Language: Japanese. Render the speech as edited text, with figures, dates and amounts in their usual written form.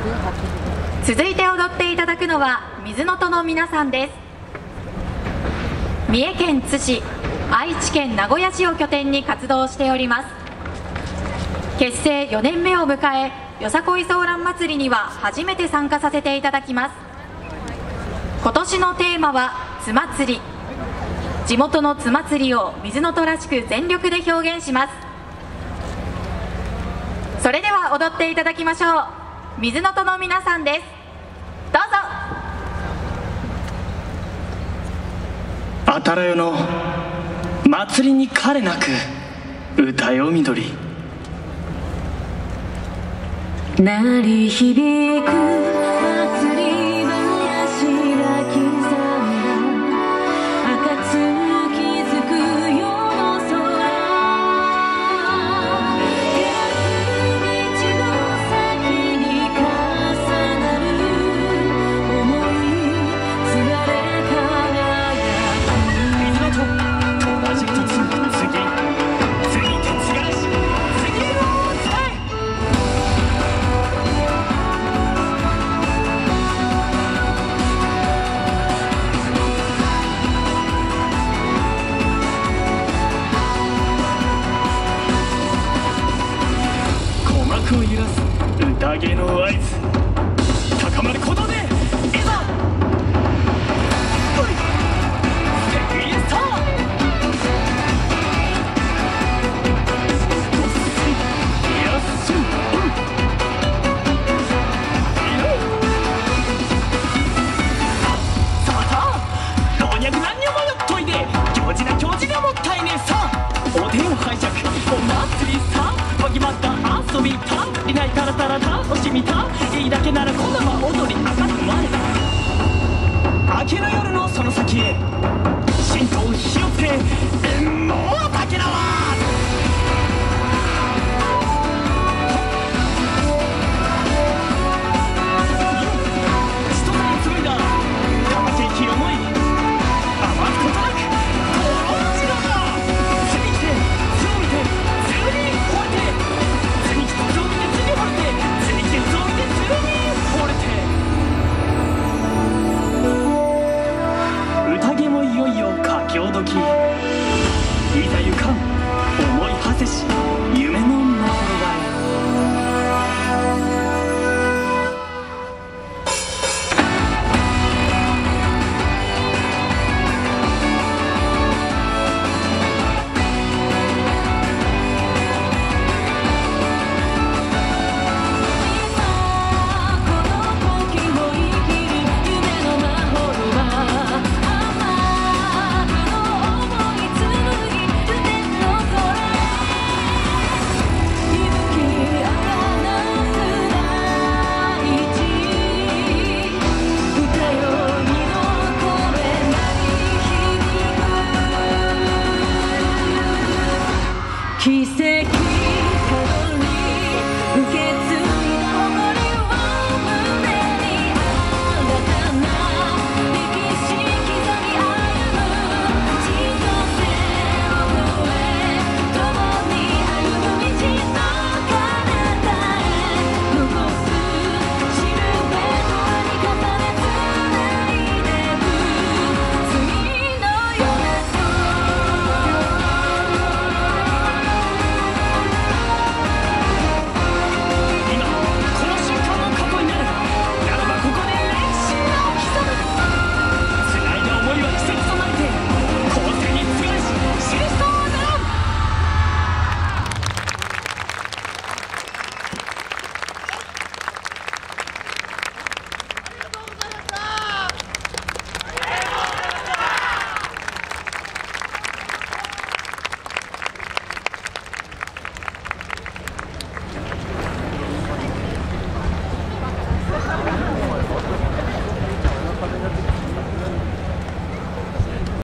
続いて踊っていただくのは水の戸の皆さんです。三重県津市、愛知県名古屋市を拠点に活動しております。結成4年目を迎え、よさこいソーラン祭りには初めて参加させていただきます。今年のテーマは津祭り。地元の津祭りを水の戸らしく全力で表現します。それでは踊っていただきましょう。水の戸の皆さんです。どうぞ。 あたらよの祭りに彼なく歌よ緑、 鳴り響く祭り林が刻んだ暁づく夜の空、道の先に重なる想い継がれ輝く水の戸同じ一つ次手継がし次を伝え、鼓膜を揺らす宴の合図、高まることでいざセイエスター、やっすさあ老若男女迷っといで、行事な行事がもったいねえさ、おでん拝借お祭りさ、こぎまった遊びた、いないからたら楽しみた、いいだけなら今度は踊り明かすまでだ、明けの夜のその先へ